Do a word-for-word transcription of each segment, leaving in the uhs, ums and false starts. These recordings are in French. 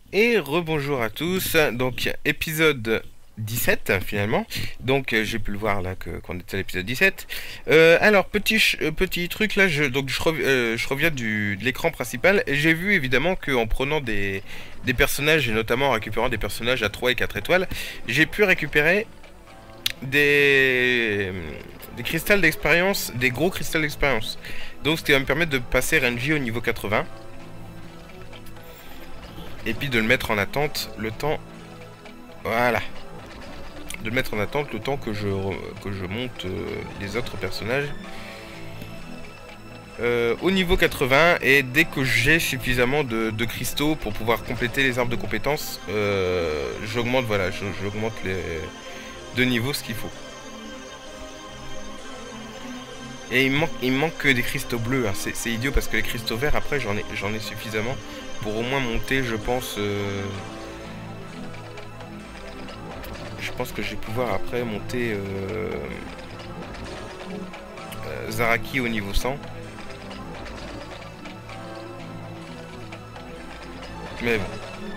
Et rebonjour à tous, donc épisode dix-sept finalement, donc euh, j'ai pu le voir là que qu'on était à l'épisode dix-sept. Euh, alors petit ch- euh, petit truc là, je, donc je, rev- euh, je reviens du, de l'écran principal et j'ai vu évidemment qu'en prenant des, des personnages et notamment en récupérant des personnages à trois et quatre étoiles, j'ai pu récupérer des, des cristals d'expérience, des gros cristals d'expérience. Donc ce qui va me permettre de passer Renji au niveau quatre-vingts. Et puis de le mettre en attente le temps. Voilà. De le mettre en attente le temps que je, que je monte euh, les autres personnages. Euh, au niveau quatre-vingts. Et dès que j'ai suffisamment de, de cristaux pour pouvoir compléter les arbres de compétences, euh, j'augmente voilà, j'augmente les de niveau ce qu'il faut. Et il me manque, il me manque que des cristaux bleus. Hein. C'est idiot parce que les cristaux verts, après, j'en ai, j'en ai suffisamment pour au moins monter, je pense. Euh... Je pense que je vais pouvoir après monter euh... Euh, Zaraki au niveau cent. Mais bon.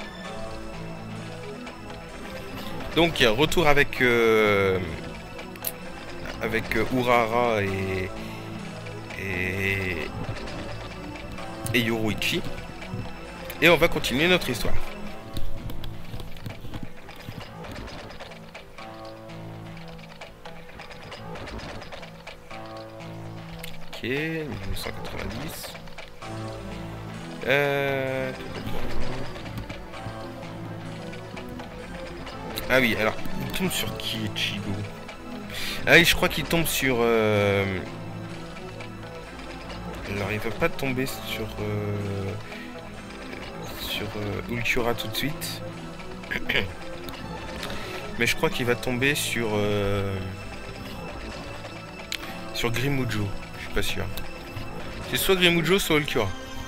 Donc, retour avec euh... avec euh, Urara et et et Yoruichi. Et on va continuer notre histoire. Ok, mille neuf cent quatre-vingt-dix. Euh... Ah oui, alors, il tombe sur qui, Chigo? Ah oui, je crois qu'il tombe sur... Euh... Alors, il va pas tomber sur... Euh... Sur euh, Ulquiorra tout de suite. Mais je crois qu'il va tomber sur... Euh... Sur Grimujo. Je suis pas sûr. C'est soit Grimujo, soit Ulquiorra.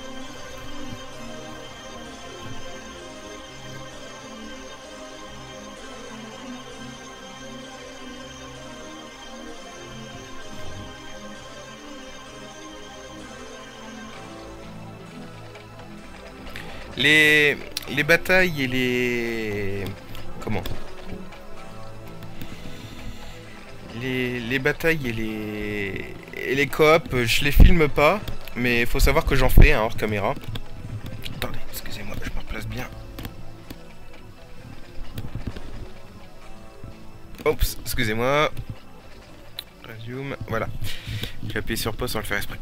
Les... les batailles et les... Comment les... les batailles et les... et les coops, je les filme pas, mais il faut savoir que j'en fais hein, hors caméra. Attendez, excusez-moi, je me replace bien. Oups, excusez-moi. Resume, voilà. J'ai appuyé sur pause sans le faire exprès.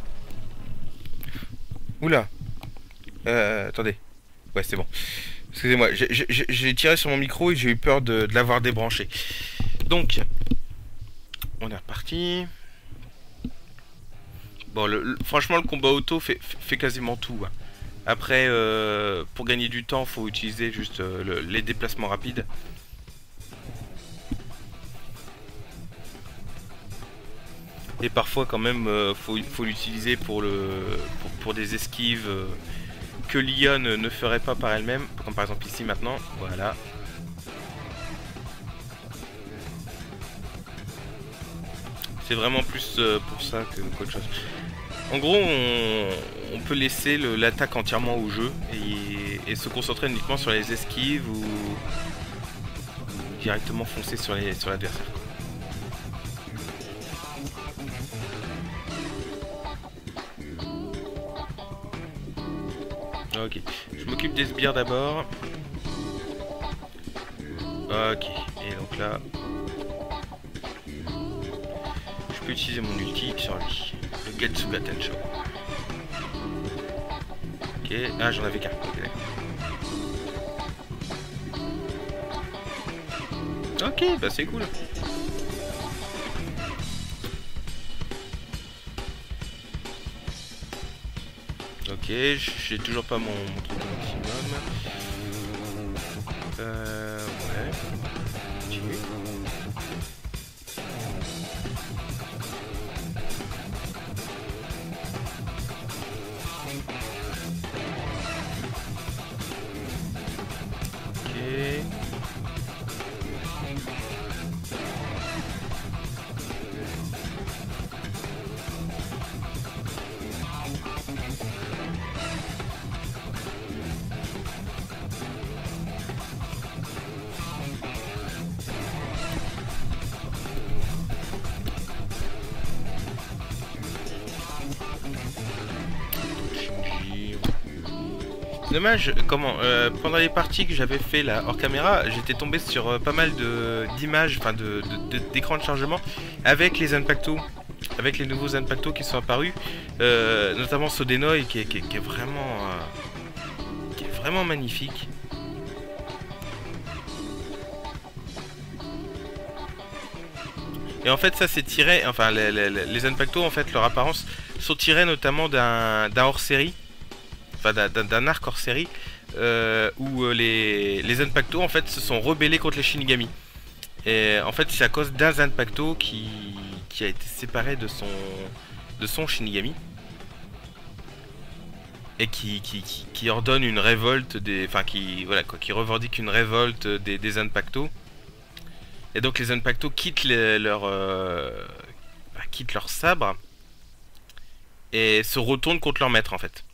Oula. Euh, attendez. Ouais, c'est bon. Excusez-moi, j'ai tiré sur mon micro et j'ai eu peur de, de l'avoir débranché. Donc, on est reparti. Bon, le, le, franchement, le combat auto fait, fait quasiment tout. Hein. Après, euh, pour gagner du temps, faut utiliser juste euh, le, les déplacements rapides. Et parfois, quand même, euh, faut, faut l'utiliser pour, le, pour, pour des esquives euh, que l'I A ne, ne ferait pas par elle-même. Comme par exemple ici, maintenant. Voilà. C'est vraiment plus euh, pour ça que qu'autre chose. En gros, on, on peut laisser l'attaque entièrement au jeu et, et se concentrer uniquement sur les esquives ou, ou directement foncer sur les sur l'adversaire. Ok, je m'occupe des sbires d'abord. Ok, et donc là, je peux utiliser mon ulti sur lui. Le Getsuga Tensho. Ok, ah j'en avais qu'un. Ok, bah c'est cool. Ok, j'ai toujours pas mon, mon truc au maximum. Euh, ouais. Continue. dommage, comment euh, pendant les parties que j'avais fait là hors caméra, j'étais tombé sur euh, pas mal de d'images, enfin de d'écrans de, de, de chargement avec les Zanpakuto, avec les nouveaux Zanpakuto qui sont apparus, euh, notamment Sodenoi qui est, qui, est, qui est vraiment euh, qui est vraiment magnifique. Et en fait ça c'est tiré, enfin les, les, les Zanpakuto en fait leur apparence sont tirés notamment d'un d'un hors-série, enfin d'un arc hors-série euh, où les, les Zanpakuto en fait se sont rebellés contre les Shinigami. Et en fait c'est à cause d'un Zanpakuto qui, qui a été séparé de son, de son Shinigami. Et qui, qui, qui, qui ordonne une révolte des. Enfin qui. Voilà quoi, qui revendique une révolte des, des Zanpakuto. Et donc les Zanpakuto quittent les, leur. Euh, bah, quittent leur sabre. Et se retournent contre leur maître en fait.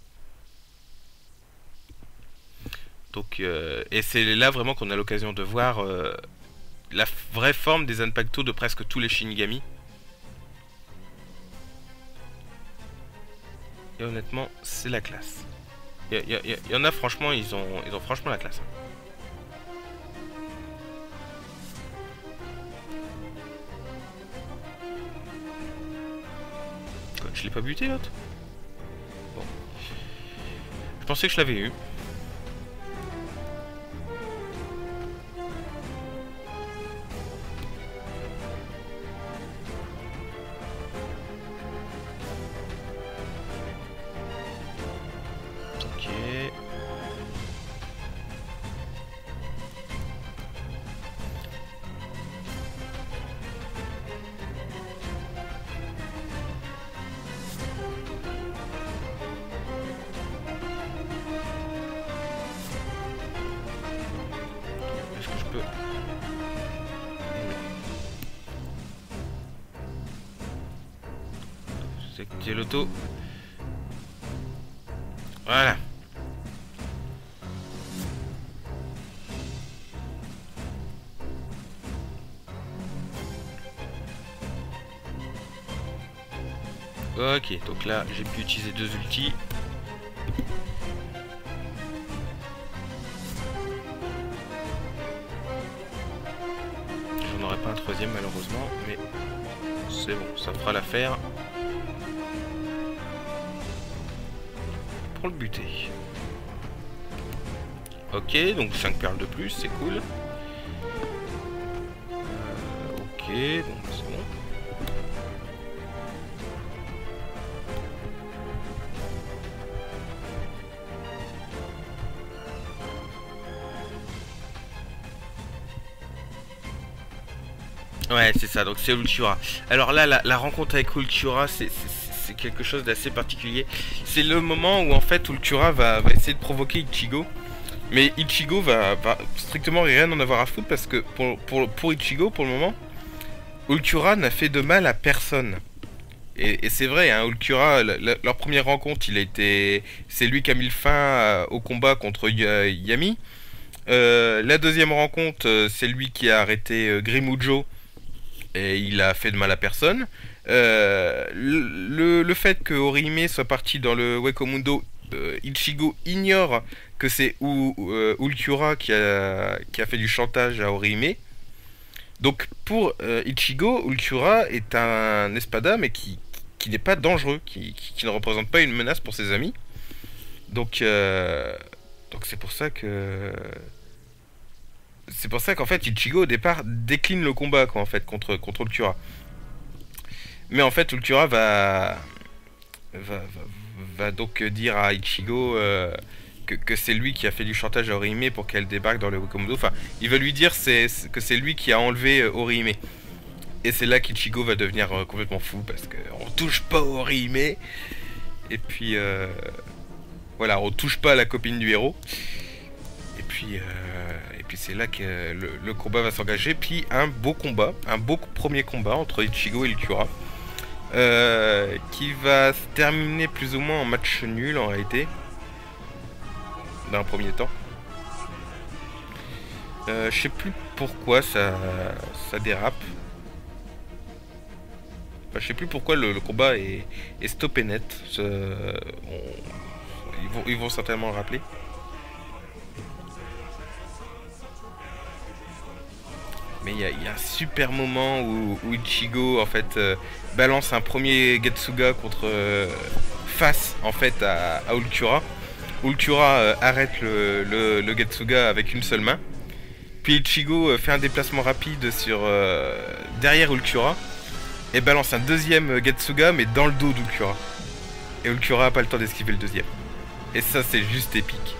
Donc, euh, et c'est là vraiment qu'on a l'occasion de voir euh, la vraie forme des Zanpakuto de presque tous les Shinigami. Et honnêtement, c'est la classe. Il y, y, y en a franchement, ils ont, ils ont franchement la classe. Quoi, je l'ai pas buté l'autre? Bon. Je pensais que je l'avais eu. J'ai l'auto. Voilà. Ok, donc là j'ai pu utiliser deux ultis. J'en aurai pas un troisième malheureusement, mais c'est bon, ça fera l'affaire. Pour le buter. Ok, donc cinq perles de plus, c'est cool. Euh, ok, donc c'est bon. Ouais, c'est ça, donc c'est Ulquiorra. Alors là, la, la rencontre avec Ulquiorra, c'est quelque chose d'assez particulier. C'est le moment où en fait Ulquiorra va, va essayer de provoquer Ichigo. Mais Ichigo va, va strictement rien en avoir à foutre parce que pour, pour, pour Ichigo, pour le moment, Ulquiorra n'a fait de mal à personne. Et, et c'est vrai, hein, Ulquiorra, la, la, leur première rencontre, il a été, c'est lui qui a mis le fin à, au combat contre Yami. Euh, la deuxième rencontre, c'est lui qui a arrêté euh, Grimujo. Et il a fait de mal à personne. Euh, le, le fait que Orihime soit parti dans le Wekomundo, euh, Ichigo ignore que c'est euh, Ulquiorra qui a, qui a fait du chantage à Orihime. Donc pour euh, Ichigo, Ulquiorra est un espada mais qui, qui n'est pas dangereux, qui, qui, qui ne représente pas une menace pour ses amis. Donc euh, donc c'est pour ça que... C'est pour ça qu'en fait Ichigo au départ décline le combat quoi, en fait, contre, contre Ulquiorra. Mais en fait Ulquiorra va, va, va, va donc dire à Ichigo euh, que, que c'est lui qui a fait du chantage à Orihime pour qu'elle débarque dans le Wekomundo. Enfin, il va lui dire c'est, que c'est lui qui a enlevé euh, Orihime. Et c'est là qu'Ichigo va devenir euh, complètement fou parce qu'on touche pas au Orihime. Et puis euh, voilà, on touche pas à la copine du héros. Et puis... Euh, puis c'est là que le, le combat va s'engager. Puis un beau combat, un beau premier combat entre Ichigo et Ulquiorra, euh, qui va se terminer plus ou moins en match nul en réalité, dans un premier temps. Euh, je sais plus pourquoi ça, ça dérape. Enfin, je sais plus pourquoi le, le combat est, est stoppé net. Ce, on, ils, vont, ils vont certainement le rappeler. mais il y, y a un super moment où, où Ichigo en fait euh, balance un premier Getsuga contre euh, face en fait à, à Ulquiorra. Ulquiorra euh, arrête le, le, le Getsuga avec une seule main. Puis Ichigo euh, fait un déplacement rapide sur euh, derrière Ulquiorra et balance un deuxième Getsuga mais dans le dos d'Ulquiorra. Et Ulquiorra a pas le temps d'esquiver le deuxième. Et ça c'est juste épique.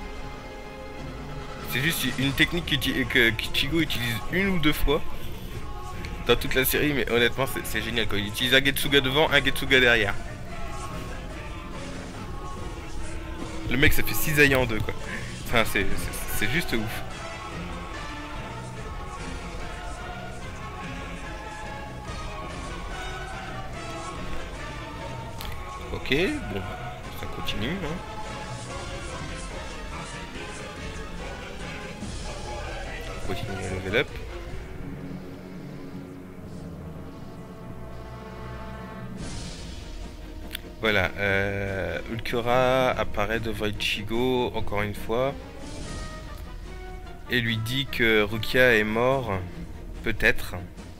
C'est juste une technique que Ichigo utilise une ou deux fois dans toute la série, mais honnêtement c'est génial quoi. Il utilise un Getsuga devant, un Getsuga derrière. Le mec ça fait cisailler en deux quoi. Enfin c'est juste ouf. Ok, bon, ça continue hein. Continue à level up. Voilà, euh, Ulquiorra apparaît devant Ichigo encore une fois et lui dit que Rukia est mort, peut-être.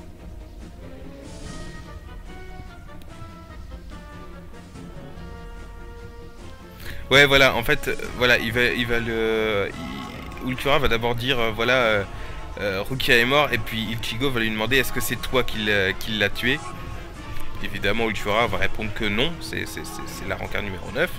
Ouais, voilà, en fait, voilà, il va, il va le, il, Ulquiorra va d'abord dire, euh, voilà, euh, euh, Rukia est mort, et puis Ichigo va lui demander, est-ce que c'est toi qui l'a tué? Évidemment, Ulquiorra va répondre que non, c'est la rancœur numéro neuf.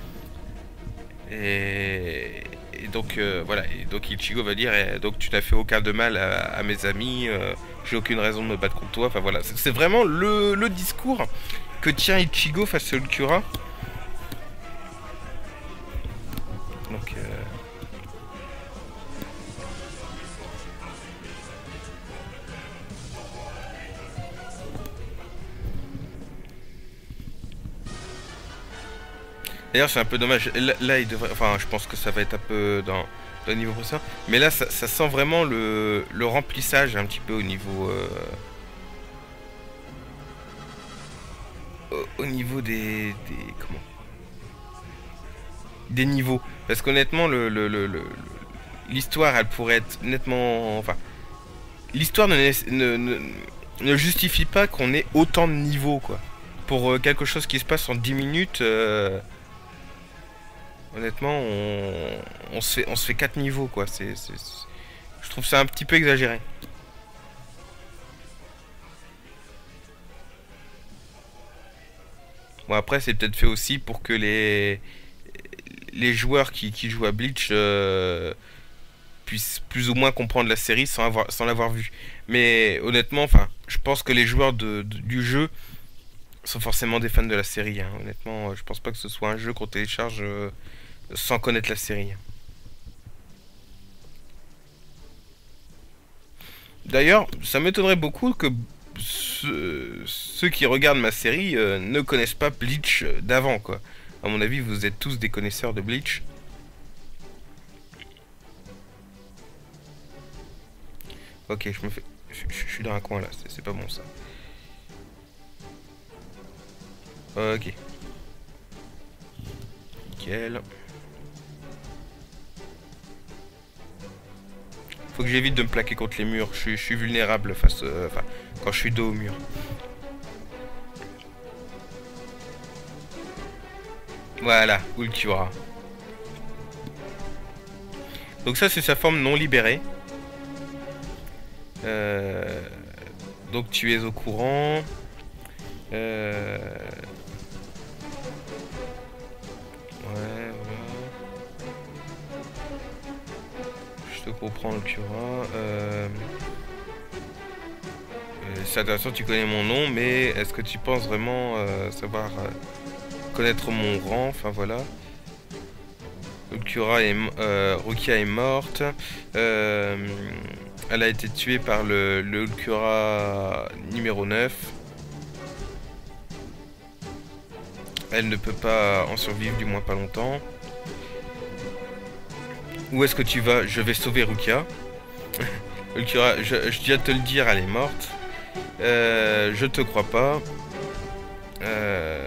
Et, et donc, euh, voilà, et donc Ichigo va dire, eh, donc tu n'as fait aucun de mal à, à mes amis, euh, j'ai aucune raison de me battre contre toi. Enfin voilà, c'est vraiment le, le discours que tient Ichigo face à Ulquiorra. Donc, euh... d'ailleurs, c'est un peu dommage. Là, là, il devrait. Enfin, je pense que ça va être un peu dans, dans le niveau précédent. Mais là, ça, ça sent vraiment le, le remplissage un petit peu au niveau. Euh... Au, au niveau des, des. Comment des niveaux. Parce qu'honnêtement, le, le, le, le l'histoire, elle pourrait être nettement... Enfin, l'histoire ne, ne, ne, ne justifie pas qu'on ait autant de niveaux, quoi. Pour euh, quelque chose qui se passe en dix minutes, euh, honnêtement, on, on, se fait, on se fait quatre niveaux, quoi. C'est, c'est, c'est... Je trouve ça un petit peu exagéré. Bon, après, c'est peut-être fait aussi pour que les... les joueurs qui, qui jouent à Bleach euh, puissent plus ou moins comprendre la série sans avoir, sans l'avoir vu. Mais honnêtement, enfin, je pense que les joueurs de, de, du jeu sont forcément des fans de la série. Hein. Honnêtement, je pense pas que ce soit un jeu qu'on télécharge euh, sans connaître la série. D'ailleurs, ça m'étonnerait beaucoup que ce, ceux qui regardent ma série euh, ne connaissent pas Bleach d'avant, quoi. À mon avis, vous êtes tous des connaisseurs de Bleach. Ok, je me fais... Je, je, je suis dans un coin là, c'est pas bon ça. Ok. Nickel. Faut que j'évite de me plaquer contre les murs. Je suis, je suis vulnérable face... Euh, enfin, quand je suis dos au mur. Voilà, Ulquiorra. Donc ça, c'est sa forme non libérée. Euh, donc tu es au courant. Euh, ouais, voilà. Je te comprends, Ulquiorra. Euh, c'est intéressant, tu connais mon nom, mais est-ce que tu penses vraiment euh, savoir euh, connaître mon rang? Enfin voilà. Ulquiorra est, euh, Rukia est morte. Euh, elle a été tuée par le, le Ulquiorra numéro neuf. Elle ne peut pas en survivre, du moins pas longtemps. Où est-ce que tu vas? Je vais sauver Rukia. Ulquiorra, je, je viens de te le dire, elle est morte. Euh, je te crois pas. Euh...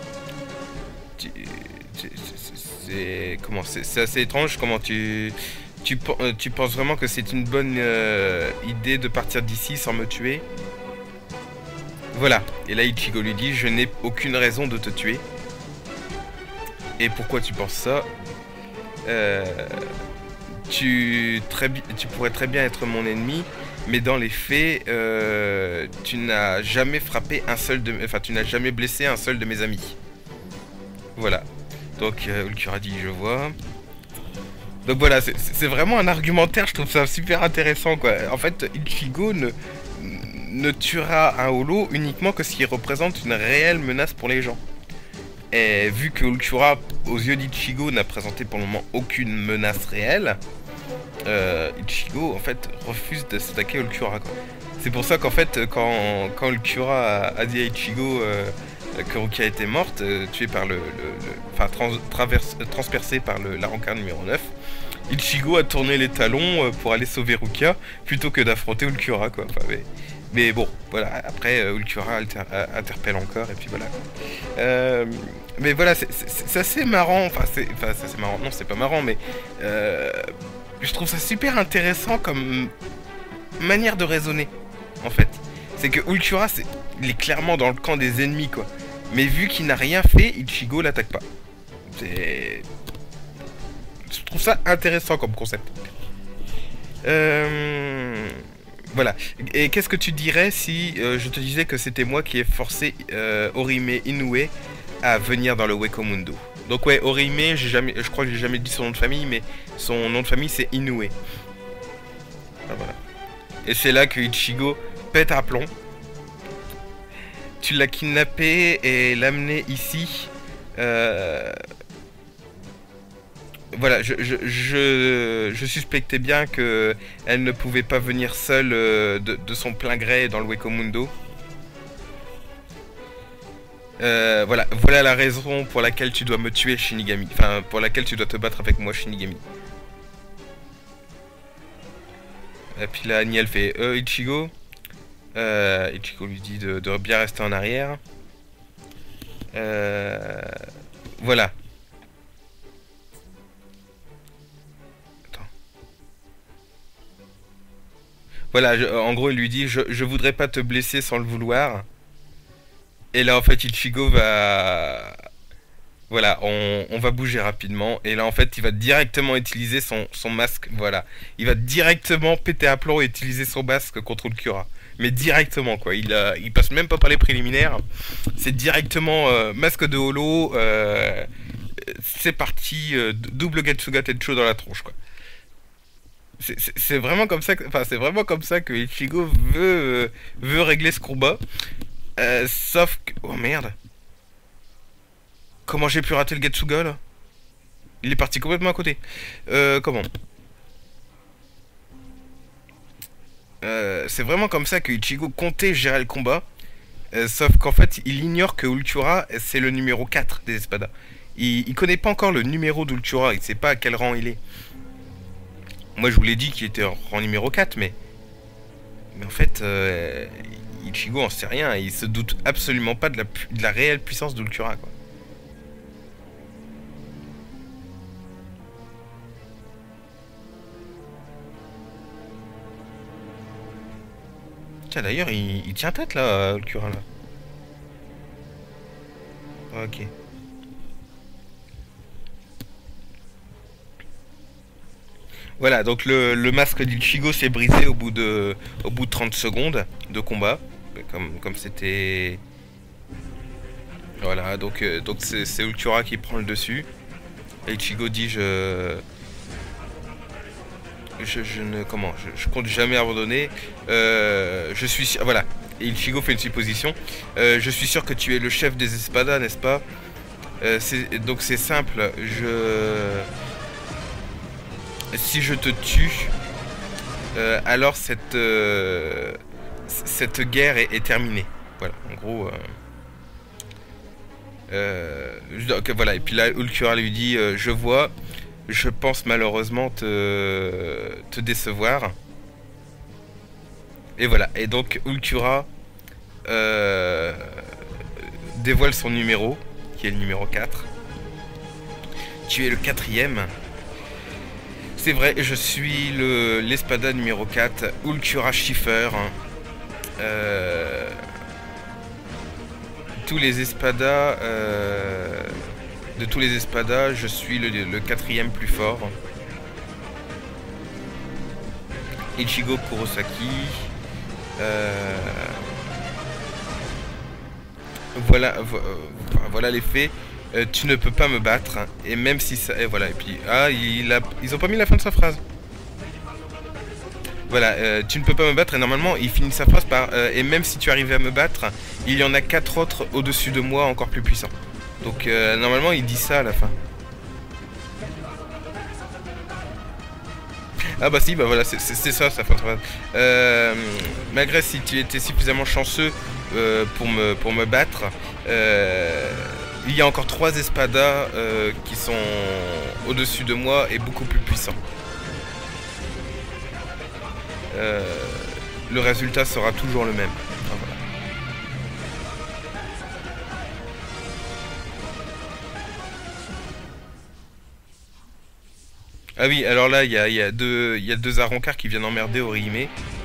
C'est comment, c'est assez étrange comment tu Tu, euh, tu penses vraiment que c'est une bonne euh, idée de partir d'ici sans me tuer? Voilà. Et là, Ichigo lui dit, je n'ai aucune raison de te tuer. Et pourquoi tu penses ça? euh, tu, très, tu pourrais très bien être mon ennemi, mais dans les faits, euh, tu n'as jamais frappé un seul de... Enfin, tu n'as jamais blessé un seul de mes amis. Voilà. Donc, euh, Ulquiorra dit, je vois... Donc voilà, c'est vraiment un argumentaire, je trouve ça super intéressant, quoi. En fait, Ichigo ne, ne tuera un holo uniquement que s'il représente une réelle menace pour les gens. Et vu que Ulquiorra, aux yeux d'Ichigo, n'a présenté pour le moment aucune menace réelle, euh, Ichigo, en fait, refuse de s'attaquer à Ulquiorra, quoi. C'est pour ça qu'en fait, quand, quand Ulquiorra a, a dit à Ichigo euh, que Rukia était morte, euh, tuée par le... le, le enfin, trans, traverse, transpercée par le, la rancard numéro neuf, Ichigo a tourné les talons pour aller sauver Rukia plutôt que d'affronter Ulquiorra, quoi. Enfin, mais, mais bon, voilà. Après, euh, Ulquiorra alter, interpelle encore et puis voilà. Euh, mais voilà, c'est assez marrant. Enfin, c'est marrant. Non, c'est pas marrant, mais euh, je trouve ça super intéressant comme manière de raisonner, en fait. C'est que Ulquiorra, il est clairement dans le camp des ennemis, quoi. Mais vu qu'il n'a rien fait, Ichigo l'attaque pas. C'est... Je trouve ça intéressant comme concept. Euh... Voilà. Et qu'est-ce que tu dirais si euh, je te disais que c'était moi qui ai forcé euh, Orihime Inoue à venir dans le Weko Mundo? Donc ouais, Orihime, j'ai jamais, je crois que j'ai jamais dit son nom de famille, mais son nom de famille c'est Inoue. Ah, voilà. Et c'est là que Ichigo pète un plomb. Tu l'as kidnappé et l'amené ici. Euh... Voilà, je, je, je, je suspectais bien que elle ne pouvait pas venir seule euh, de, de son plein gré dans le Weko Mundo. Euh, voilà, voilà la raison pour laquelle tu dois me tuer, Shinigami. Enfin, pour laquelle tu dois te battre avec moi, Shinigami. Et puis là, Annie, elle fait euh, Ichigo. Euh, Ichigo lui dit de, de bien rester en arrière. Euh, voilà. Voilà, je, en gros, il lui dit je, je voudrais pas te blesser sans le vouloir. Et là, en fait, Ichigo va... Voilà, on, on va bouger rapidement. Et là, en fait, il va directement utiliser son, son masque. Voilà. Il va directement péter un plomb et utiliser son masque contre Ulquiorra. Mais directement, quoi. Il, euh, il passe même pas par les préliminaires. C'est directement euh, masque de holo. Euh, C'est parti. Euh, double Getsuga Tencho dans la tronche, quoi. C'est vraiment comme ça que, enfin, c'est vraiment comme ça que Ichigo veut, euh, veut régler ce combat. Euh, sauf que... Oh merde. Comment j'ai pu rater le Getsuga, là? Il est parti complètement à côté. Euh, comment euh, C'est vraiment comme ça que Ichigo comptait gérer le combat. Euh, sauf qu'en fait, il ignore que Ulquiorra, c'est le numéro quatre des Espada. Il, il connaît pas encore le numéro d'Ulquiorra. Il sait pas à quel rang il est. Moi, je vous l'ai dit qu'il était en rang numéro quatre, mais... Mais en fait, euh, Ichigo en sait rien. Il se doute absolument pas de la, de la réelle puissance d'Ulquiorra, quoi. Tiens, d'ailleurs, il, il tient tête, là, Ulquiorra, là. Ok. Voilà, donc le, le masque d'Ichigo s'est brisé au bout de au bout de trente secondes de combat, comme comme c'était. Voilà, donc euh, donc c'est Ulquiorra qui prend le dessus. Et Ichigo dit je je, je ne comment je, je compte jamais abandonner. Euh, je suis voilà. Et Ichigo fait une supposition. Euh, je suis sûr que tu es le chef des Espada, n'est-ce pas? euh, Donc c'est simple. Je Si je te tue, euh, alors cette, euh, cette guerre est, est terminée. Voilà, en gros. Euh, euh, donc, voilà, et puis là, Ulquiorra lui dit euh, je vois, je pense malheureusement te, te décevoir. Et voilà, et donc Ulquiorra euh, dévoile son numéro, qui est le numéro quatre. Tu es le quatrième. C'est vrai, je suis le l'espada numéro quatre, Ulcura Schiffer. Euh, tous les espadas, euh, de tous les espadas, je suis le, le quatrième plus fort. Ichigo Kurosaki. Euh, voilà, voilà les faits. Euh, tu ne peux pas me battre, et même si ça, et voilà, et puis ah, il a, ils ont pas mis la fin de sa phrase. Voilà, euh, tu ne peux pas me battre, et normalement il finit sa phrase par euh, et même si tu arrivais à me battre, il y en a quatre autres au-dessus de moi encore plus puissants. Donc euh, normalement il dit ça à la fin. Ah bah si, bah voilà, c'est ça sa fin de phrase. Euh, malgré si tu étais suffisamment chanceux euh, pour me pour me battre. Euh, Il y a encore trois espadas euh, qui sont au-dessus de moi et beaucoup plus puissants. Euh, le résultat sera toujours le même. Enfin, voilà. Ah oui, alors là, il y a, y a deux, y a deux Arrancars qui viennent emmerder Orihime.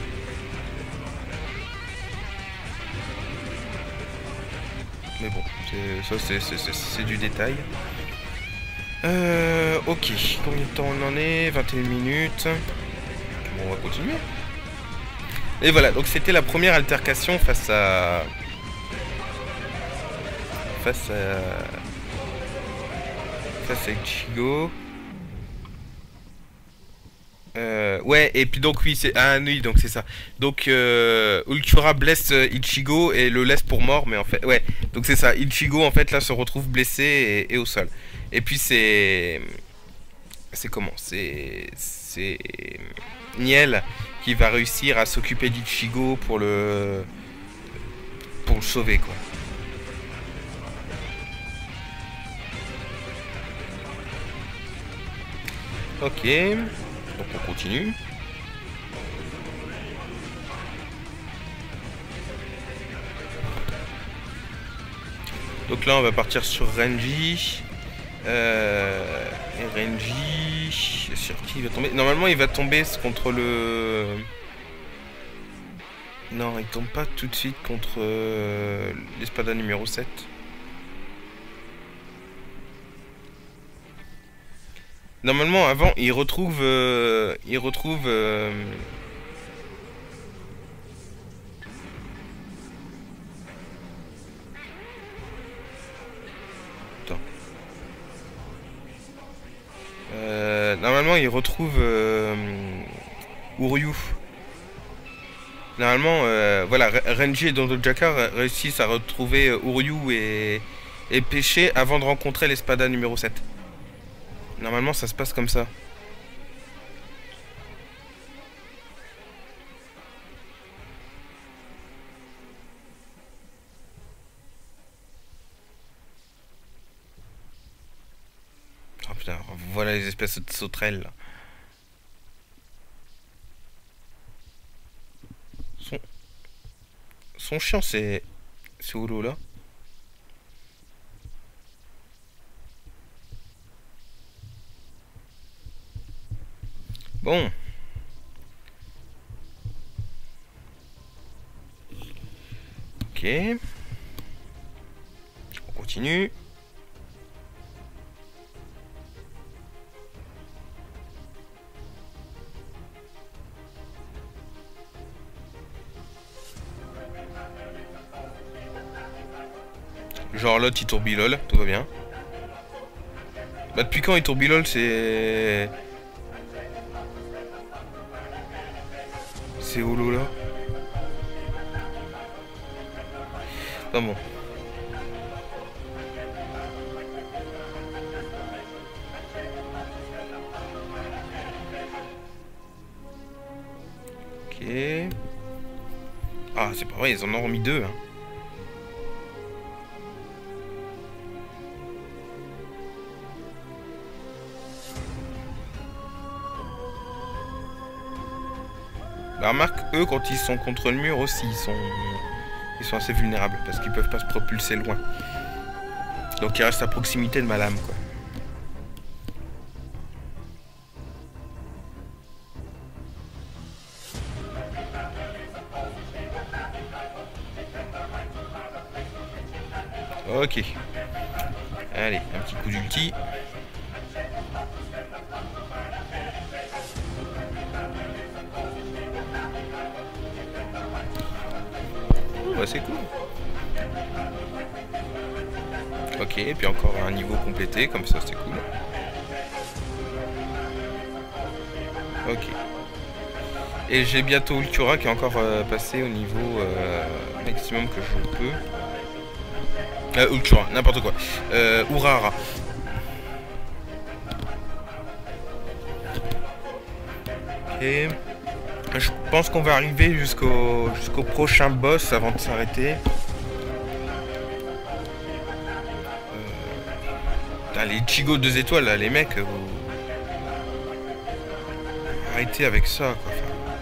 Mais bon, ça c'est du détail. Euh, ok, combien de temps on en est? vingt et une minutes. Bon, on va continuer. Et voilà, donc c'était la première altercation face à... Face à... Face à Ichigo. Euh, ouais, et puis donc oui, c'est... Ah oui, donc c'est ça. Donc euh, Ulcura blesse Ichigo et le laisse pour mort, mais en fait... Ouais, donc c'est ça. Ichigo, en fait, là, se retrouve blessé et, et au sol. Et puis c'est... C'est comment? C'est... C'est... Niel qui va réussir à s'occuper d'Ichigo pour le... Pour le sauver, quoi. Ok. Donc on continue. Donc là on va partir sur Renji. Euh, et Renji... Sur qui il va tomber? Normalement il va tomber contre le... Non, il tombe pas tout de suite contre euh, l'espada numéro sept. Normalement avant il retrouve... Euh, il retrouve... Euh, Euh, normalement, il retrouve euh, Uryu. Normalement, euh, voilà, Renji et Dondojaka réussissent à retrouver Uryu et, et Pêcher avant de rencontrer l'espada numéro sept. Normalement, ça se passe comme ça. Oh putain, voilà les espèces de sauterelles là. Son, Son chien, c'est... C'est Olo là. Bon. Ok. On continue. Genre l'autre il tourbilole, tout va bien. Bah depuis quand il tourbilole, c'est... C'est Holo là. Pas bon. Ok. Ah c'est pas vrai, ils en ont remis deux hein. Bah remarque, eux quand ils sont contre le mur aussi, ils sont ils sont assez vulnérables parce qu'ils peuvent pas se propulser loin. Donc ils restent à proximité de ma lame quoi. Ok. Allez, un petit coup d'ulti. Oh, bah c'est cool. Ok, et puis encore un niveau complété, comme ça c'est cool. Ok. Et j'ai bientôt Ultura qui est encore euh, passé au niveau euh, maximum que je peux. Euh, Ultura, n'importe quoi. Euh, Urara. Ok. Je pense qu'on va arriver jusqu'au jusqu'au prochain boss avant de s'arrêter. Euh... Les Chigo deux étoiles là, les mecs, vous... arrêtez avec ça quoi.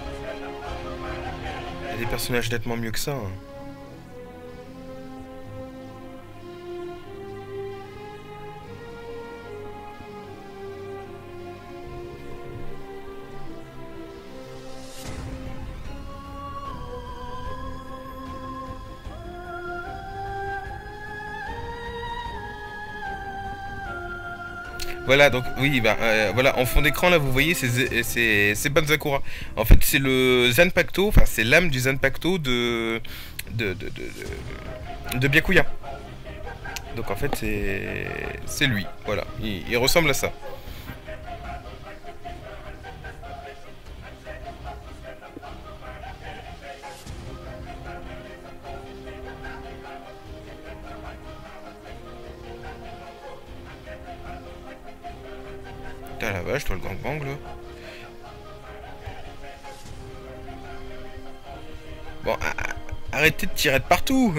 Il y a des personnages nettement mieux que ça. Hein. Voilà, donc oui, bah, euh, voilà, en fond d'écran là, vous voyez, c'est Banzakura. En fait, c'est le Zanpakuto, enfin, c'est l'âme du Zanpakuto de de, de, de, de, de Byakuya. Donc en fait, c'est lui, voilà, il, il ressemble à ça. Putain la vache, toi le gangbang là. Bon, arrêtez de tirer de partout.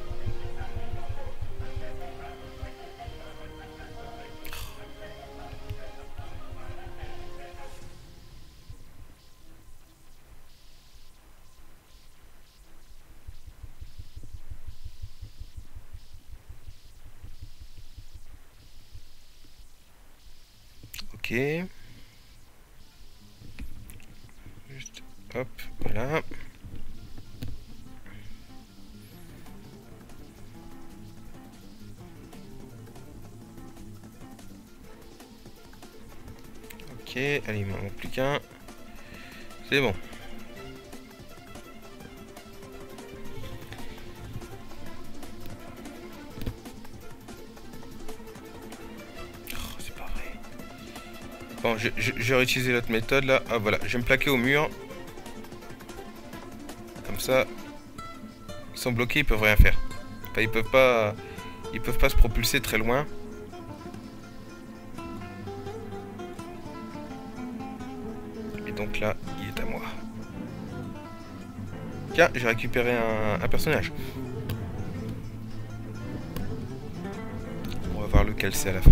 Ok. Juste, hop, voilà. Ok, allez, il m'en manque plus qu'un. C'est bon. Bon, je, je, je vais réutiliser l'autre méthode là. Ah voilà, je vais me plaquer au mur. Comme ça, ils sont bloqués, ils peuvent rien faire. Enfin, ils peuvent pas, ils peuvent pas se propulser très loin. Et donc là, il est à moi. Tiens, j'ai récupéré un, un personnage. On va voir lequel c'est à la fin.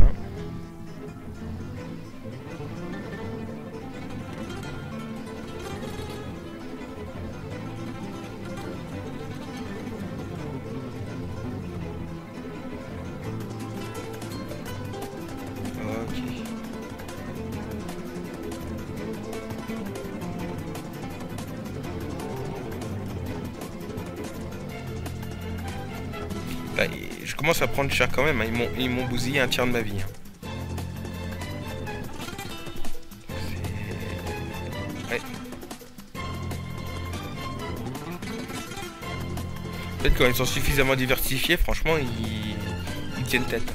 Là, je commence à prendre cher quand même, hein. Ils m'ont bousillé un tiers de ma vie. Hein. Ouais. Peut-être quand ils sont suffisamment diversifiés, franchement, ils, ils tiennent tête.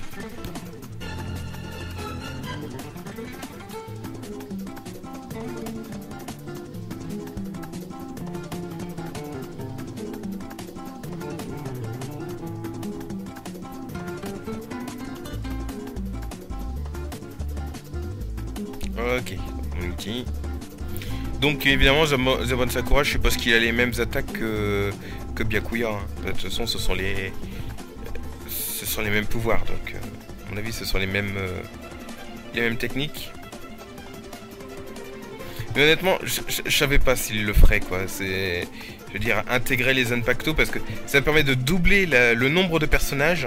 Ok, mon outil. Donc évidemment, Zabon Sakura, je suppose qu'il a les mêmes attaques que, que Byakuya. Hein. De toute façon, ce sont les, ce sont les mêmes pouvoirs. Donc, euh, à mon avis, ce sont les mêmes, euh, les mêmes techniques. Mais honnêtement, je, je, je savais pas s'il le ferait, quoi. C'est, je veux dire, intégrer les Zanpakuto parce que ça permet de doubler la, le nombre de personnages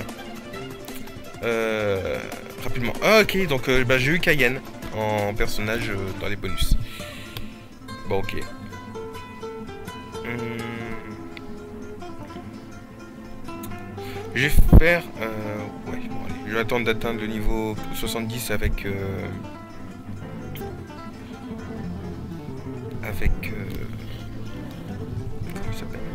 euh, rapidement. Ah, ok, donc euh, bah, j'ai eu Cayenne en personnage euh, dans les bonus. Bon, ok. Hum... Je vais faire... Euh, ouais, bon, allez, je vais attendre d'atteindre le niveau soixante-dix avec... Euh, avec... Euh, comment il s'appelle?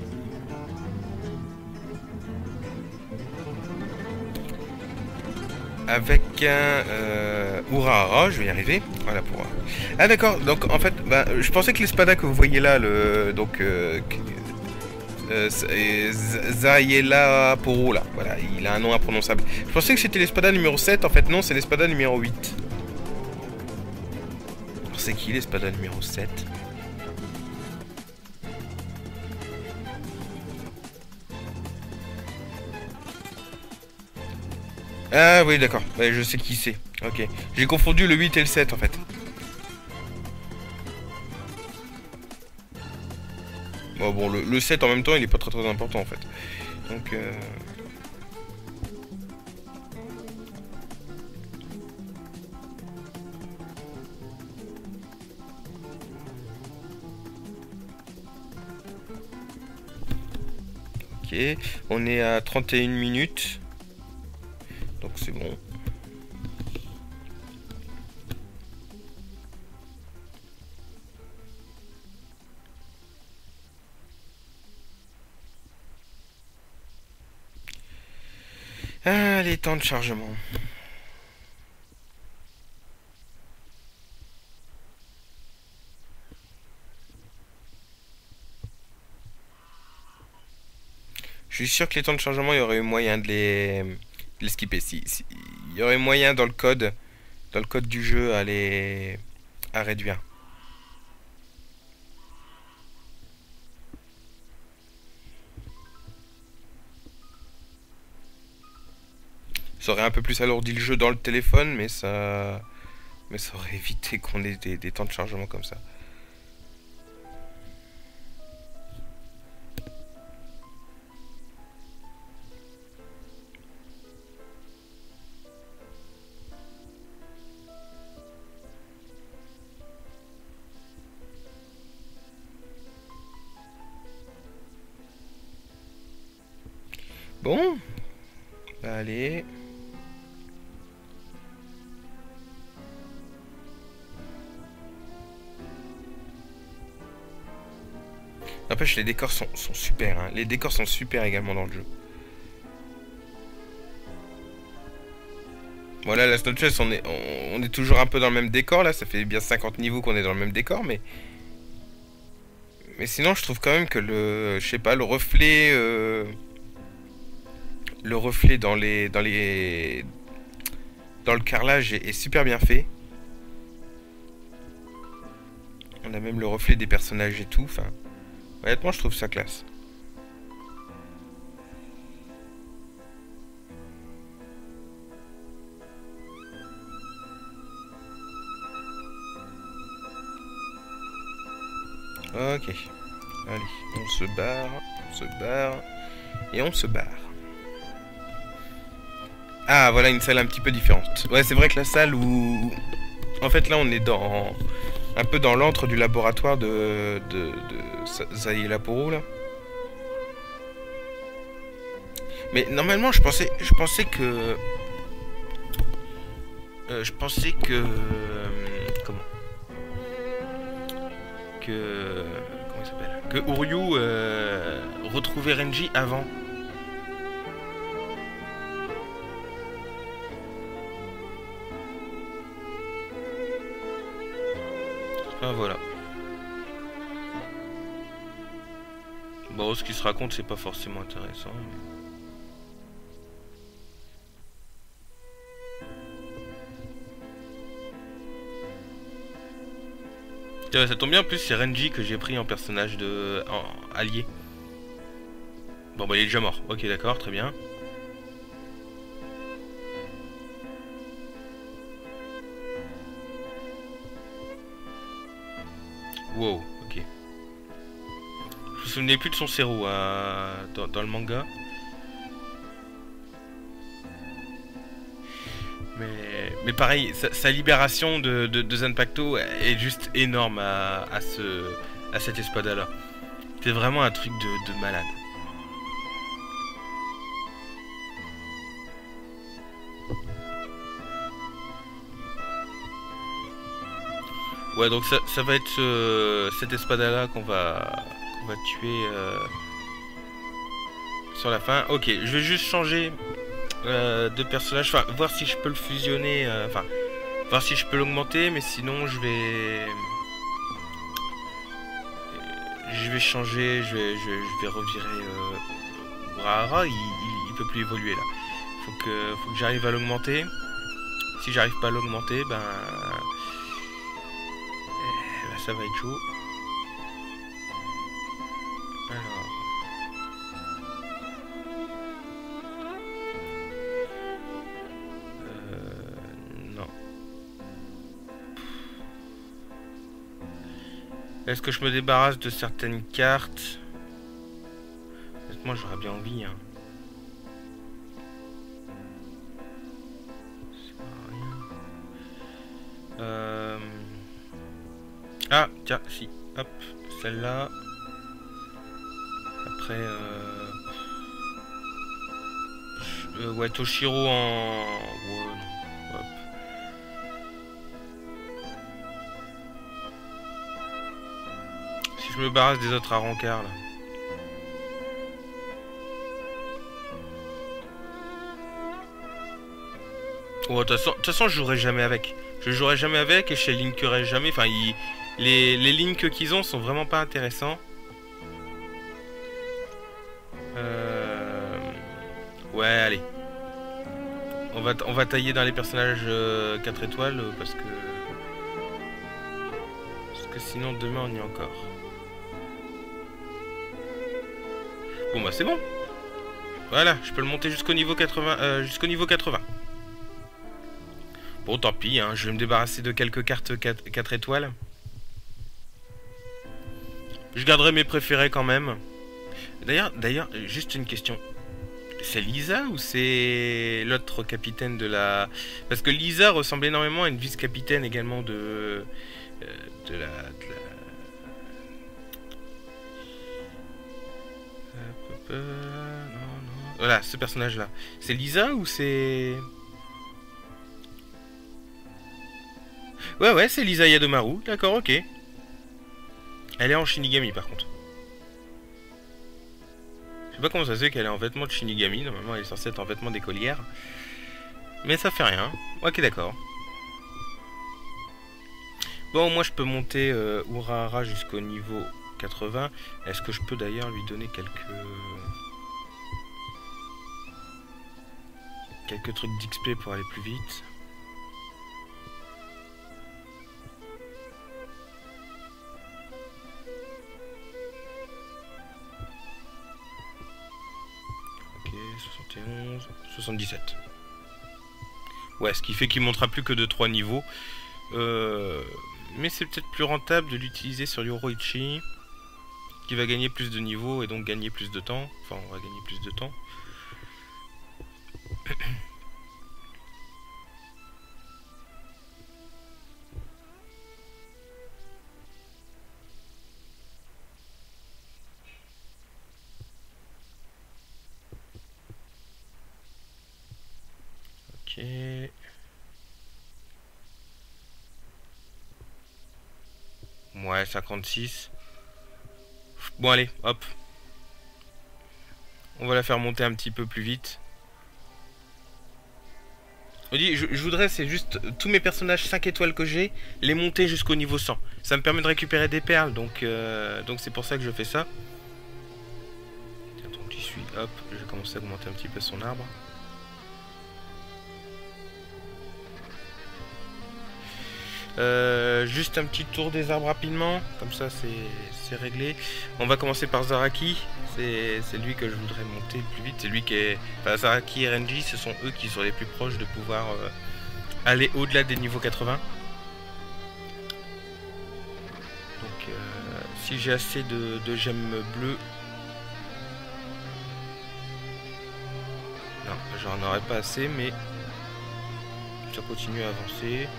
Avec un... Euh, Urahara, je vais y arriver. Voilà pour... Ah d'accord, donc en fait, bah, je pensais que l'espada que vous voyez là, le... Donc... Euh, Euh, Zayela Poro là, voilà, il a un nom imprononçable. Je pensais que c'était l'espada numéro sept, en fait non, c'est l'espada numéro huit. C'est qui l'espada numéro sept? Ah oui d'accord, ouais, je sais qui c'est. Ok, j'ai confondu le huit et le sept en fait. Bon, bon le, le sept en même temps il est pas très très important en fait. Donc euh... ok, on est à trente et une minutes. Donc c'est bon. Ah, les temps de chargement. Je suis sûr que les temps de chargement, il y aurait eu moyen de les, de les skipper. Si, si, il y aurait moyen dans le code, dans le code du jeu à les, à réduire. Ça aurait un peu plus alourdi le jeu dans le téléphone, mais ça, mais ça aurait évité qu'on ait des, des temps de chargement comme ça. Bon, bah allez. N'empêche, les décors sont, sont super, hein. Les décors sont super également dans le jeu. Voilà, la Snowchest, on est, on, on est toujours un peu dans le même décor, là. Ça fait bien cinquante niveaux qu'on est dans le même décor, mais... Mais sinon, je trouve quand même que le... Je sais pas, le reflet... Euh, le reflet dans les... Dans les... Dans le carrelage est, est super bien fait. On a même le reflet des personnages et tout, enfin... Honnêtement, je trouve ça classe. Ok. Allez, on se barre, on se barre, et on se barre. Ah, voilà une salle un petit peu différente. Ouais, c'est vrai que la salle où... En fait, là, on est dans... Un peu dans l'antre du laboratoire de... De... de Zayela Poro, là. Mais normalement, je pensais... Je pensais que... Euh, je pensais que... Euh, comment Que... Comment il s'appelle Que Uryu euh, retrouvait Renji avant. Ah voilà. Bon, ce qui se raconte, c'est pas forcément intéressant. Mais... Ça tombe bien, en plus, c'est Renji que j'ai pris en personnage de... en allié. Bon, bah, il est déjà mort. Ok, d'accord, très bien. Wow, ok. Je me souvenais plus de son cerveau euh, dans, dans le manga. Mais, mais pareil, sa, sa libération de, de, de Zanpakuto est juste énorme à, à, ce, à cette espada là. C'est vraiment un truc de, de malade. Ouais, donc ça, ça va être euh, cette espada là qu'on va, qu'on va tuer euh, sur la fin. Ok, je vais juste changer euh, de personnage, enfin voir si je peux le fusionner, euh, enfin voir si je peux l'augmenter, mais sinon je vais je vais changer, je vais, je, je vais revirer euh, Urahara, il, il, il peut plus évoluer là. Faut que, faut que j'arrive à l'augmenter. Si j'arrive pas à l'augmenter, ben, eh, ben ça va être chaud. Alors. Euh, non. Est-ce que je me débarrasse de certaines cartes? Honnêtement, j'aurais bien envie. Hein. Euh... Ah, tiens, si. Hop, celle-là. Après, euh... euh... ouais, Toshiro en... Ouais, non. Hop. Si je me barrasse des autres à rencard, là. Oh, de toute façon, de toute façon, je jouerai jamais avec. Je jouerai jamais avec et je les linkerai jamais. Enfin, ils... les, les links qu'ils ont sont vraiment pas intéressants. Euh... Ouais, allez. On va, on va tailler dans les personnages euh, quatre étoiles euh, parce que... Parce que sinon, demain, on y est encore. Bon, bah c'est bon. Voilà, je peux le monter jusqu'au niveau quatre-vingts. Euh, jusqu'au niveau quatre-vingts. Bon, tant pis, hein, je vais me débarrasser de quelques cartes quatre étoiles. Je garderai mes préférés quand même. D'ailleurs, d'ailleurs, juste une question. C'est Lisa ou c'est l'autre capitaine de la... Parce que Lisa ressemble énormément à une vice-capitaine également de... Euh, de la... De la... Euh, non, non. Voilà, ce personnage-là. C'est Lisa ou c'est... Ouais, ouais, c'est Lisa Yadomaru. D'accord, ok. Elle est en Shinigami, par contre. Je sais pas comment ça se fait qu'elle est en vêtements de Shinigami. Normalement, elle est censée être en vêtements d'écolière. Mais ça fait rien. Ok, d'accord. Bon, moi, je peux monter euh, Urahara jusqu'au niveau quatre-vingts. Est-ce que je peux d'ailleurs lui donner quelques... Quelques trucs d'X P pour aller plus vite? soixante et onze, soixante-dix-sept. Ouais, ce qui fait qu'il ne montera plus que de trois niveaux. Euh, mais c'est peut-être plus rentable de l'utiliser sur Yoroichi, qui va gagner plus de niveaux et donc gagner plus de temps. Enfin, on va gagner plus de temps. Ok. Ouais, cinquante-six. Bon, allez, hop. On va la faire monter un petit peu plus vite. Je, je voudrais, c'est juste tous mes personnages cinq étoiles que j'ai, les monter jusqu'au niveau cent. Ça me permet de récupérer des perles, donc euh, donc c'est pour ça que je fais ça. Tiens, donc j'y suis, hop, je vais commencer à augmenter un petit peu son arbre. Euh, juste un petit tour des arbres rapidement, comme ça c'est réglé. On va commencer par Zaraki, c'est lui que je voudrais monter le plus vite. C'est lui qui est... Enfin, Zaraki et Renji, ce sont eux qui sont les plus proches de pouvoir euh, aller au-delà des niveaux quatre-vingts. Donc euh, si j'ai assez de, de gemmes bleues... Non, j'en aurais pas assez, mais ça continue à avancer.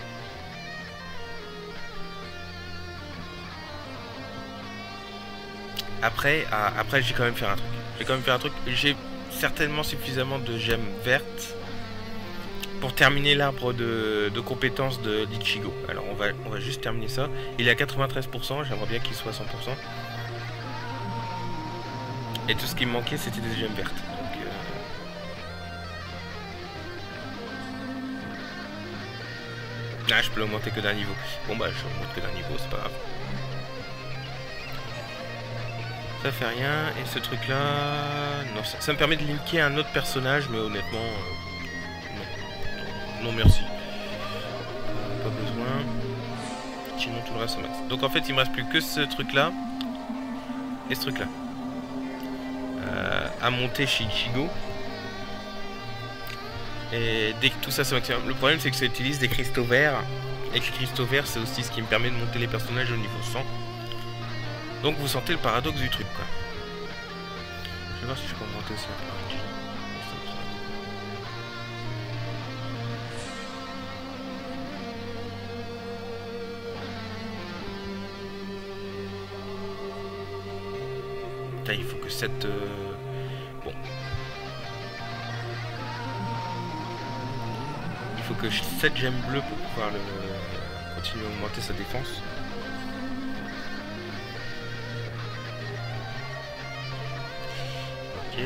Après, ah, après j'ai quand même fait un truc. J'ai quand même fait un truc. J'ai certainement suffisamment de gemmes vertes pour terminer l'arbre de, de compétences de l'Ichigo. Alors on va, on va juste terminer ça. Il est à quatre-vingt-treize pour cent, j'aimerais bien qu'il soit à cent pour cent. Et tout ce qui me manquait, c'était des gemmes vertes. Donc, euh... ah, je peux l'augmenter que d'un niveau. Bon bah, je l'augmente que d'un niveau, c'est pas grave. Ça fait rien. Et ce truc là... Non, ça, ça me permet de linker un autre personnage, mais honnêtement... Euh... Non. non, merci. Euh, pas besoin. Sinon tout le reste, ça max. Donc en fait, il me reste plus que ce truc là. Et ce truc là. Euh, à monter chez Ichigo. Et dès que tout ça c'est maximum. Le problème c'est que ça utilise des cristaux verts. Et que les cristaux verts c'est aussi ce qui me permet de monter les personnages au niveau cent. Donc vous sentez le paradoxe du truc quoi. Je vais voir si je peux augmenter ça. Putain, il faut que cette... Euh... Bon. Il faut que sept gemmes bleues pour pouvoir le... continuer à augmenter sa défense. Ok.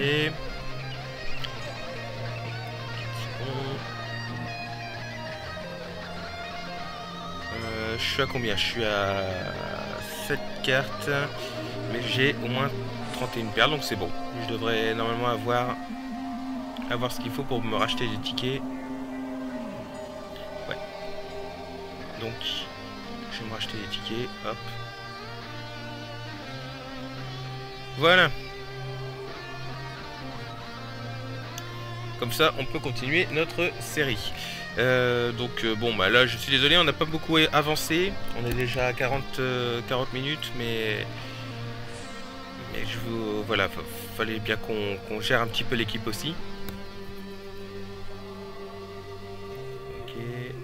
Euh, je suis à combien? Je suis à sept cartes. Mais j'ai au moins trente et une perles, donc c'est bon. Je devrais normalement avoir avoir ce qu'il faut pour me racheter des tickets. Ouais. Donc, je vais me racheter des tickets. Hop. Voilà. Comme ça, on peut continuer notre série. Euh, donc, euh, bon, bah là, je suis désolé, on n'a pas beaucoup avancé. On est déjà à quarante, euh, quarante minutes, mais... Et je vous... Voilà, fallait bien qu'on qu'on gère un petit peu l'équipe aussi. Ok.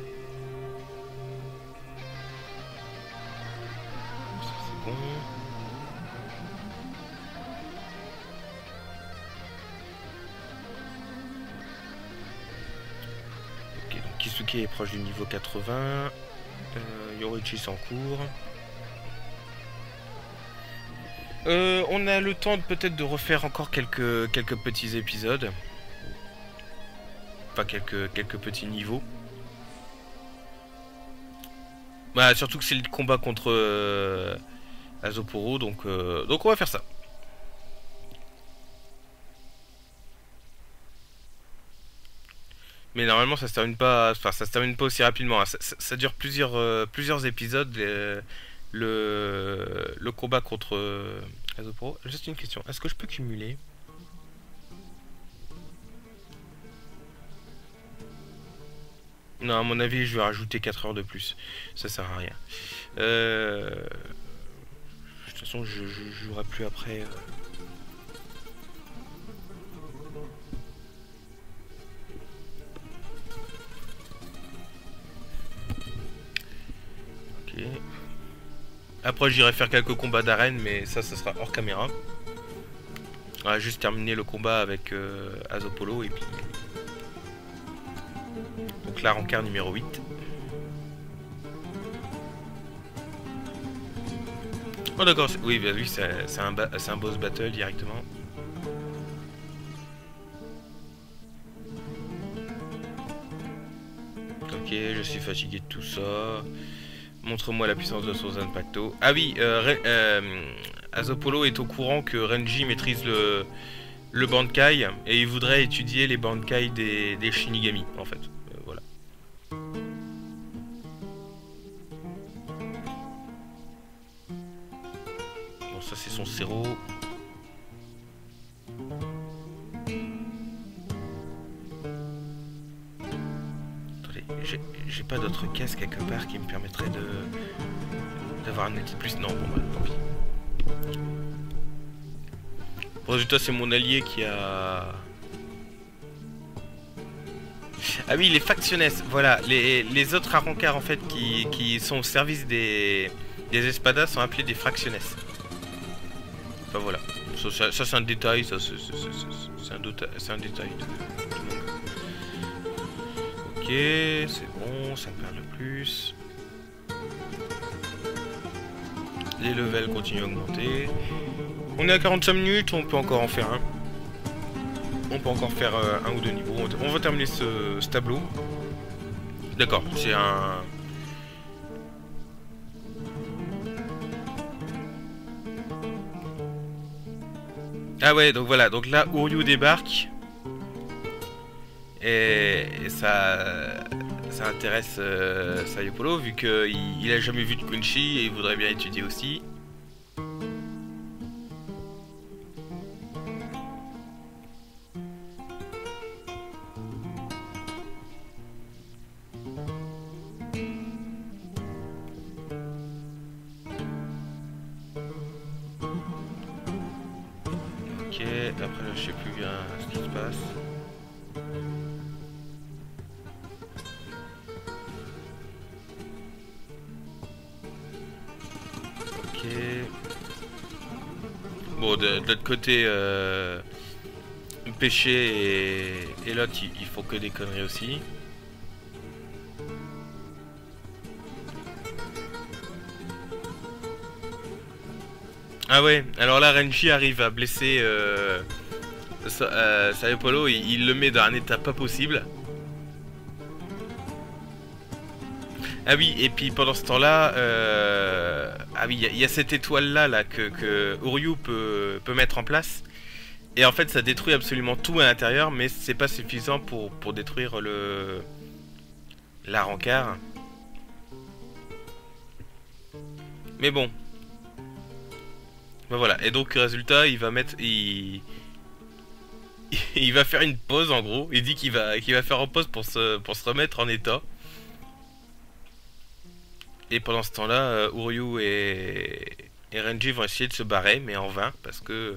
Ça c'est bon. Ok, donc Kisuke est proche du niveau quatre-vingts. Euh, Yorichi s'en court. Euh, on a le temps peut-être de refaire encore quelques, quelques petits épisodes. Enfin, quelques, quelques petits niveaux. Bah, surtout que c'est le combat contre euh, Azoporo, donc, euh, donc on va faire ça. Mais normalement ça se termine pas, enfin ça se termine pas aussi rapidement. Hein. Ça, ça, ça dure plusieurs, euh, plusieurs épisodes. Euh, le, le combat contre euh, Azoporo. Juste une question, est-ce que je peux cumuler? Non, à mon avis, je vais rajouter quatre heures de plus. Ça sert à rien. Euh... De toute façon, je, je jouerai plus après. Euh... Ok. Après, j'irai faire quelques combats d'arène, mais ça, ça sera hors caméra. On va juste terminer le combat avec euh, Azopolo et puis... Donc la rencard numéro huit. Oh d'accord, oui, bah oui, c'est un, un boss battle directement. Ok, je suis fatigué de tout ça. Montre-moi la puissance de son Zanpakuto. Ah oui, euh, euh, Azopolo est au courant que Renji maîtrise le, le Bankai et il voudrait étudier les Bankai des, des Shinigami, en fait. Euh, voilà. Bon, ça c'est son Zéro. J'ai pas d'autre caisse quelque part qui me permettrait de d'avoir un net plus. Non, bon bah tant pis. Bon, résultat, c'est mon allié qui a... Ah oui, les factionnes. Voilà, les, les autres Arrancars en fait qui, qui sont au service des, des espadas sont appelés des fractionnes. Enfin voilà. Ça, ça, ça c'est un détail, ça c'est un, un détail. De... Ok. c'est bon, cinq perles de plus. Les levels continuent à augmenter. On est à quarante-cinq minutes, on peut encore en faire un. On peut encore faire euh, un ou deux niveaux. On va terminer ce, ce tableau. D'accord, c'est un... Ah ouais, donc voilà, donc là, Uryu débarque. Et, et ça... Ça intéresse euh, Sayopolo, vu qu'il il a jamais vu de Quincy et il voudrait bien étudier aussi. Ok, après là je sais plus bien ce qui se passe. Ok. Bon, de, de l'autre côté, euh, Péché et, et l'autre, il, il faut que des conneries aussi. Ah ouais, alors là Renji arrive à blesser euh, euh, Sayopolo, il, il le met dans un état pas possible. Ah oui, et puis pendant ce temps-là, euh... ah oui, il y, y a cette étoile-là là, que, que Uryu peut, peut mettre en place. Et en fait, ça détruit absolument tout à l'intérieur, mais c'est pas suffisant pour, pour détruire le la rancard. Mais bon. Ben voilà, et donc résultat, il va mettre... Il, il va faire une pause en gros. Il dit qu'il va, qu'il va faire en pause pour se, pour se remettre en état. Et pendant ce temps-là, euh, Uryu et... et Renji vont essayer de se barrer, mais en vain, parce que...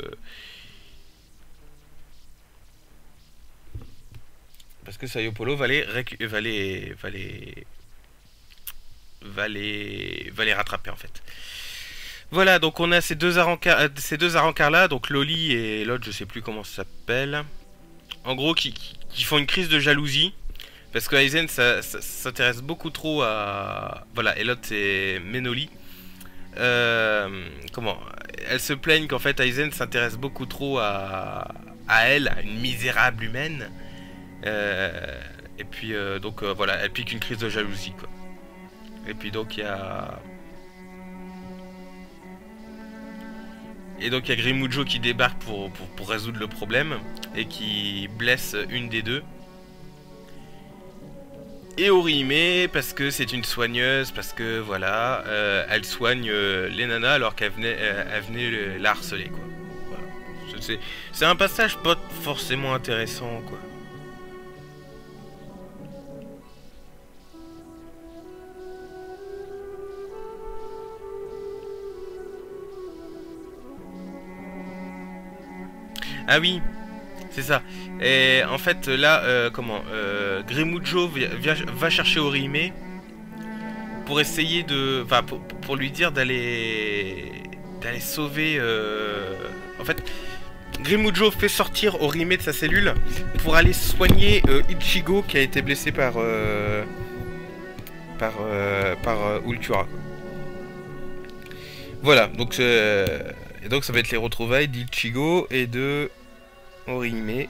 Parce que Sayopolo va les, récu... va les... va les... va les... va les rattraper en fait. Voilà, donc on a ces deux arancards, ces deux arancards là, donc Loli et l'autre, je sais plus comment ça s'appelle. En gros, qui, qui font une crise de jalousie. Parce que Aizen s'intéresse beaucoup trop à... Voilà, et l'autre c'est Menoli. Euh, comment Elles se plaignent qu'en fait Aizen s'intéresse beaucoup trop à... à elle, à une misérable humaine. Euh, et puis euh, donc euh, voilà, elle pique une crise de jalousie quoi. Et puis donc il y a... Et donc il y a Grimujo qui débarque pour, pour, pour résoudre le problème et qui blesse une des deux. Et Orihime parce que c'est une soigneuse, parce que voilà, euh, elle soigne euh, les nanas alors qu'elle venait, euh, elle venait la harceler quoi. Voilà. C'est un passage pas forcément intéressant quoi. Ah oui, c'est ça. Et en fait, là, euh, comment euh, Grimujo va chercher Orihime pour essayer de... Enfin, pour, pour lui dire d'aller... d'aller sauver... Euh... En fait, Grimujo fait sortir Orihime de sa cellule pour aller soigner euh, Ichigo qui a été blessé par... Euh... par... Euh... par euh, Ultura. Voilà, donc... Euh... Et donc ça va être les retrouvailles d'Ichigo et de Orihime.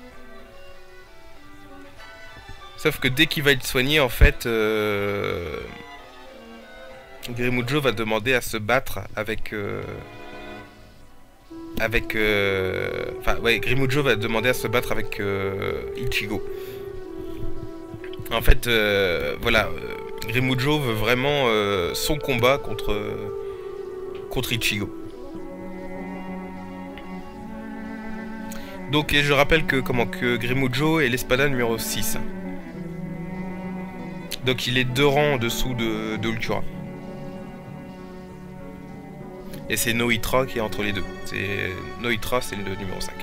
Sauf que dès qu'il va être soigné, en fait, euh... Grimujo va demander à se battre avec... Euh... Avec... Euh... Enfin, ouais, Grimujo va demander à se battre avec euh... Ichigo. En fait, euh... voilà, Grimujo veut vraiment euh... son combat contre... contre Ichigo. Donc et je rappelle que comment que Grimujo est l'espada numéro six. Donc il est deux rangs en dessous de, de Ultura. Et c'est Noitra qui est entre les deux. C'est Noitra, c'est le numéro cinq.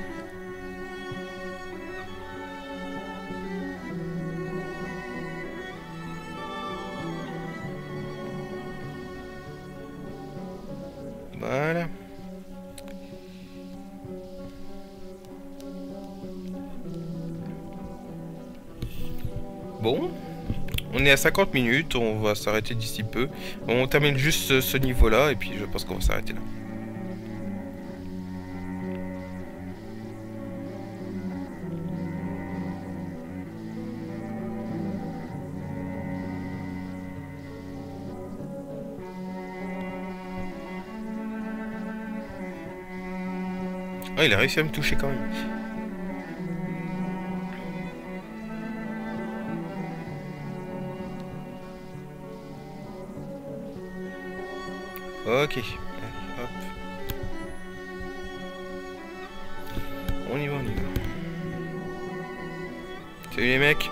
Voilà. Bon, On est à cinquante minutes, on va s'arrêter d'ici peu. On termine juste ce, ce niveau-là, et puis je pense qu'on va s'arrêter là. Ah, il a réussi à me toucher quand même. Ok. Hop. On y va, on y va. Salut les mecs.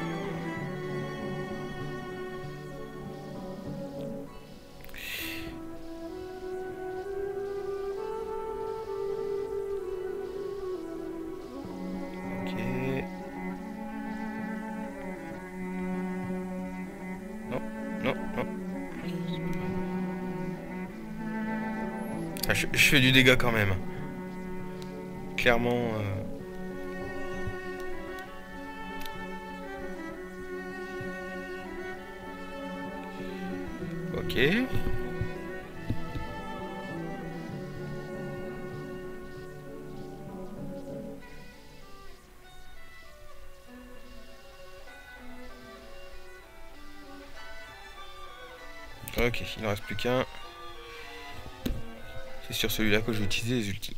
Ah, je, je fais du dégât quand même. Clairement. Euh... Ok. Ok, il n'en reste plus qu'un. C'est sur celui-là que je vais utiliser les ultis.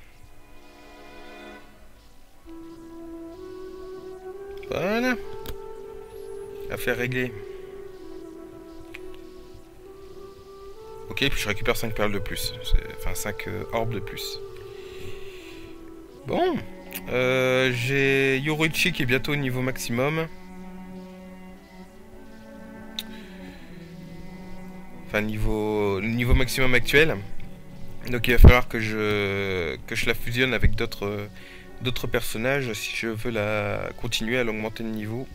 Voilà. Affaire réglée. Ok, puis je récupère cinq perles de plus. Enfin, cinq euh, orbes de plus. Bon. Euh, J'ai Yoruichi qui est bientôt au niveau maximum. Enfin, niveau, niveau maximum actuel. Donc il va falloir que je, que je la fusionne avec d'autres d'autres personnages si je veux la continuer à l'augmenter de niveau.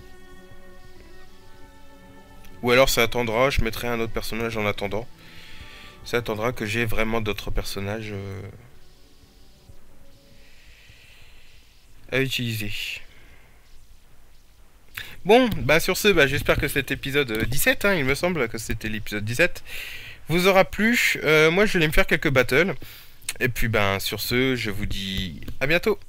Ou alors ça attendra, je mettrai un autre personnage en attendant. Ça attendra que j'ai vraiment d'autres personnages euh, à utiliser. Bon, bah sur ce, bah, j'espère que cet épisode dix-sept, hein, il me semble que c'était l'épisode dix-sept, vous aura plu. Euh, moi je vais me faire quelques battles. Et puis ben sur ce, je vous dis à bientôt.